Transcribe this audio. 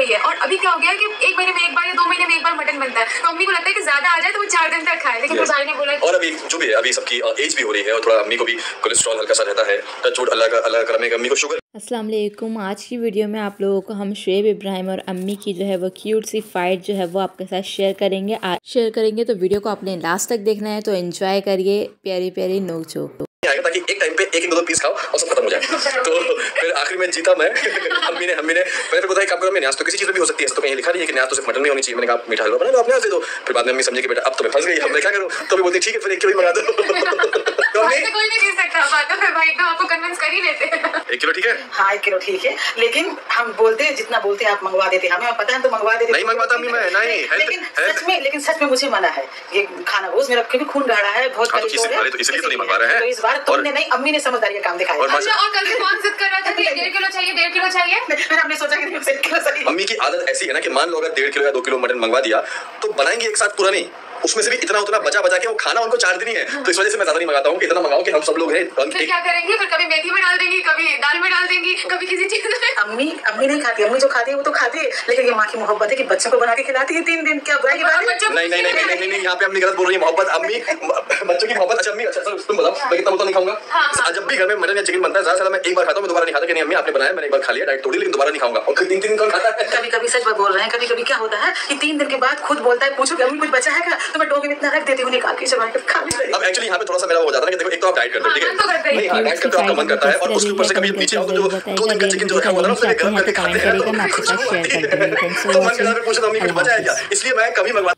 वही है। और अभी क्या हो गया कि 1 महीने में एक बार या 2 महीने में एक बार मटन बनता है, तो अम्मी को लगता है कि ज्यादा आ जाए तो वो 4 दिन तक खाए, लेकिन भाई ने बोला। और अभी जो भी है, अभी सबकी एज भी हो रही है और थोड़ा अम्मी को भी कोलेस्ट्रॉल हल्का सा रहता है, टचवुड अल्लाह का करम है, अम्मी को शुगर। अस्सलाम वालेकुम। आज की वीडियो में आप लोगों को हम शुएब इब्राहिम और अम्मी की जो है वो क्यूट सी फाइट जो है वो आपके साथ शेयर करेंगे। तो वीडियो को आपने लास्ट तक देखना है, तो एंजॉय करिए प्यारी प्यारी नोक-झोंक। ताकि एक टाइम पे एक दो पीस खाओ और सब खत्म हो जाए। तो फिर आखिर में जीता मैं। अम्मी ने मैंने फिर बताया काम करो, मैं न्याज तो किसी चीज में भी हो सकती है, तो कहीं लिखा नहीं है कि न्याज तो सिर्फ मटन में होनी चाहिए। मैंने कहा मीठा हलवा बना लो अपने हाथ से। तो फिर बाद में अम्मी समझे कि बेटा अब तो मैं फंस गई, अब मैं क्या करूं। तो भी बोलती ठीक है फिर 1 किलो ही मंगा दो। तो कोई नहीं दे सकता बात, तो फिर भाई तो आपको कन्विंस कर ही लेते हैं। 1 किलो ठीक है? हाँ 1 किलो ठीक है, लेकिन हम बोलते हैं जितना बोलते हैं आप मंगवा देते हैं, हमें पता है तो मंगवा देते। नहीं मंगवाता अम्मी मैं, नहीं। लेकिन सच में मुझे मना है ये खाना। रोज मेरा क्योंकि खून गाढ़ा है बहुत, तो इसलिए तो नहीं मंगवा रहे हैं। तो इस बार तुमने नहीं, अम्मी ने समझदारी का काम दिखाया। और कल से कौन जिद कर रहा था कि 1.5 किलो चाहिए, 1.5 किलो चाहिए। मैंने अपने सोचा कि 1 किलो चाहिए। अम्मी की आदत ऐसी है ना कि मान लो अगर 1.5 किलो या 2 किलो मटन मंगवा दिया तो बनाएंगे एक साथ पूरा नहीं, उसमें से भी इतना उतना बचा के वो खाना उनको 4 दिन ही है। तो इस वजह से मैं ज्यादा नहीं मंगाता हूँ कि इतना मंगाओ कि हम सब लोग हैं। फिर क्या करेंगे? फिर कभी मेथी में डाल देंगी, कभी दाल में डाल देंगी, कभी किसी चीज में। अम्मी नहीं खाती, अम्मी जो खाती है वो तो खाती है, लेकिन ये माँ की मोहब्बत है कि बच्चों को बना के खिलाती है 3 दिन। क्या बुराई की बात है? नहीं, यहाँ पे अम्मी गलत बोल रही है। मोहब्बत अम्मी बच्चों की मोहब्बत। अच्छा अम्मी, अच्छा तुम बताओ, मैं कितना नहीं खाऊंगा। जब भी घर में मटन या चिकन बनता है ज्यादा मैं एक बार खाता हूँ, मैं दोबारा नहीं खाता। कि अम्मी आपने बनाया, मैंने एक बार खा लिया, डाइट तोड़ी, लेकिन दोबारा नहीं खाऊंगा। और 3 दिन कौन खाता है? कभी सच बोल रहे हैं। कभी क्या होता है कि 3 दिन के बाद खुद बोलता है, पूछो कि अम्मी कुछ बचा है क्या, तो मैं डोगे में इतना रख देती हूँ, निकाल के चबा के खा लेती हूँ। अब एक्चुअली यहाँ पे थोड़ा सा मेरा हो जाता है कि देखो एक तो आप डाइट करते हो, ठीक है, नहीं हाँ डाइट करते हो, आपका मन करता है, और उसके ऊपर से कभी पीछे आओ तो जो 2 दिन का चिकन जो रखा हुआ था ना उसमें गरम करके खाते हैं, तो मन के पूछो अम्मी कुछ बचा है क्या, इसलिए मैं कभी मंगवा